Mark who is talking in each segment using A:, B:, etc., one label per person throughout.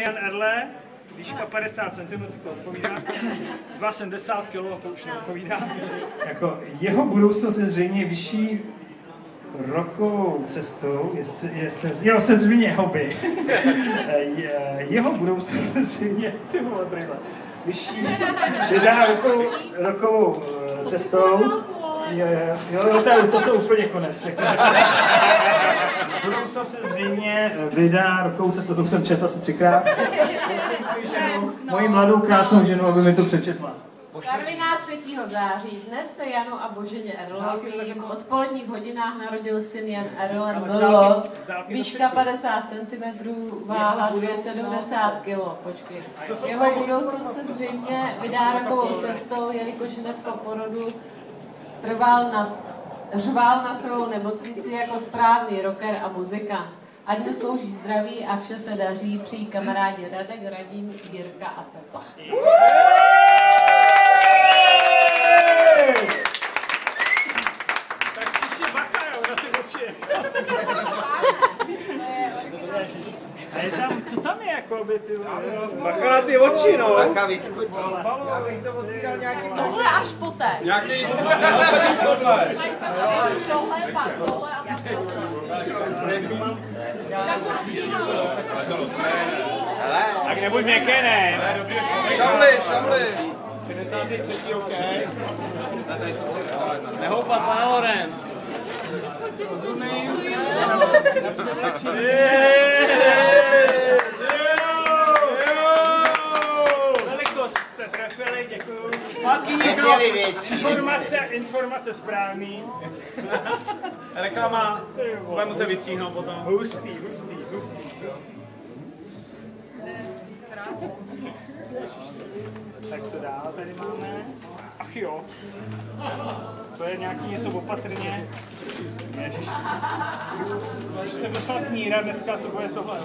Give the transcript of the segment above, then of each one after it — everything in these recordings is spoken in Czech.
A: Jan Erle, výška 50 cm, to odpovídá. 2,70 kg, to už neodpovídá. Jako jeho budoucnost je zřejmě vyšší rokovou cestou, se zřejmě hobby. Jeho budoucnost je zřejmě, ty vole, brýle, vyšší, vydá rokovou cestou. Jo, to jsou úplně konec. Budoucnost se zřejmě vydá rokovou cestou, to už jsem četl asi 3krát. Moji mladou krásnou ženu, aby mi to přečetla.
B: Karviná 3. září. Dnes se Janu a Boženě Erlovým v odpoledních hodinách narodil syn Jan Erle Ml. Výška 50 cm, váha 270 kg. Počkej. Jeho budoucnost se zřejmě vydá rokovou cestou, jelikož hned po porodu řval na celou nemocnici jako správný rocker a muzikant. Ať mu slouží zdraví a vše se daří, přijí kamarádi Radek, Radim, Jirka a Pepa.
A: Tak příště bacha, jo, na ty oči. A je tam, co tam je, jako by ty...
C: Bacha na ty oči, no.
D: Bacha vyskočí.
E: Tohle až poté.
C: Nějaký...
E: Tohle je pak, tohle a pak
A: Tak nebuď měkké, ne?
C: Šamli.
A: 63. OK.
C: Nehoupat, pane Lorenz.
A: Velikost jste trefili, děkuju. Informace správný.
C: Reklama. Budeme muset vystříhnout potom.
A: Hustý. Tak co dál tady máme? Ach jo. To je nějaký něco opatrně. Ježiš. Už jsem dostal kníra dneska, co bude tohle.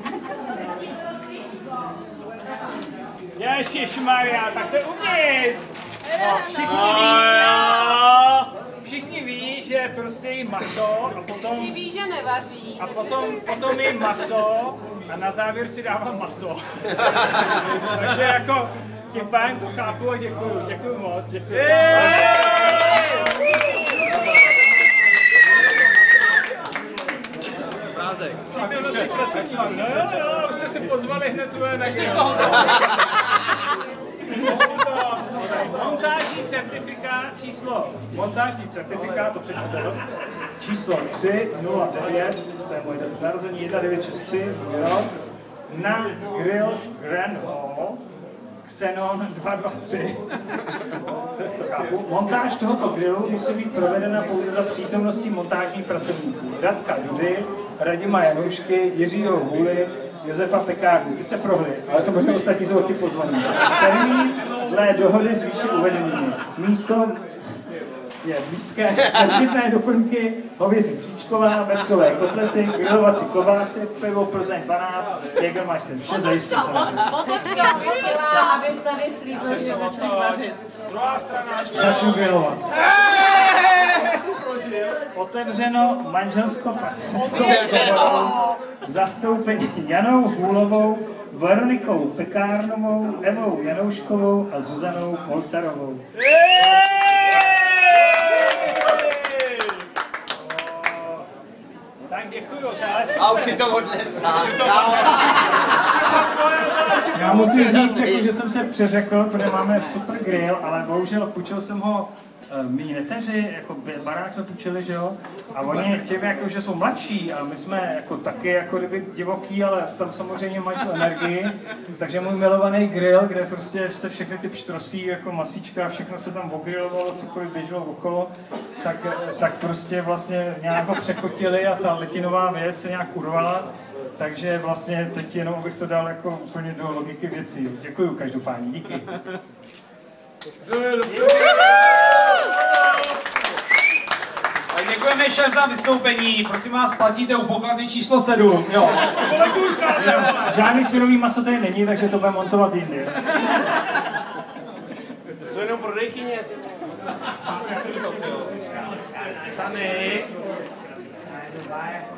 A: Ježišmarja, tak to je uvnitř. No, všichni ví, že prostě jí maso a potom...
B: Ty ví, že nevaří.
A: A potom jí maso a na závěr si dává maso. Takže jako tím pádem to chápu a děkuju moc, děkuju.
C: Prázek.
A: Přítomnosti pracovníků. No jo, už jste se pozvali hned na montážní certifikát, to přečtu, číslo 309, to je moje datum narození, 1963, rok, na grill Grand Hall, Xenon 223. To chápu. Montáž tohoto grillu musí být provedena pouze za přítomnosti montážních pracovníků. Radka Dudy, Radima Janoušky, Jiřího Hůly, Josefa Pekárny. Ty se prohly, ale samozřejmě ostatní jsou taky pozvaní. Termín dle dohody s výše uvedenými. Místo je blízké, nezbytné doplňky, hovězí svíčková, vepřové kotlety, grilovací klobásy, pivo Plzeň 12, Jägermeister, vše zajistí cenou.
B: Abys tady slíbil, že začneš vařit.
A: Začnu grilovat. Otevřeno manželsko-partnerskou komorou, zastoupení Janou Hůlovou, Veronikou Pekárnovou, Evou Janouškovou a Zuzanou Polcarovou. Tak děkuju.
D: A už si to odnesá.
A: Já musím říct, že jsem se přeřekl, protože máme super grill, ale bohužel půjčil jsem ho mý neteři, jako barák jsme půjčili, že jo? A oni tím, jako, že jsou mladší a my jsme jako taky jako kdyby divoký, ale tam samozřejmě mají tu energii, takže můj milovaný grill, kde prostě se všechny ty pštrosí, jako masíčka, všechno se tam ogrillovalo, cokoliv běželo okolo, tak prostě vlastně nějak ho překotili a ta letinová věc se nějak urvala. Takže vlastně teď jenom bych to dal jako úplně do logiky věcí. Děkuju každopádně, díky.
C: Tak děkujeme šéf za vystoupení. Prosím vás, platíte u pokladny číslo 7. Jo.
A: Žádný syrový maso tady není, takže to bude montovat jindy.
C: To jsou jenom prodejkyně. Sany.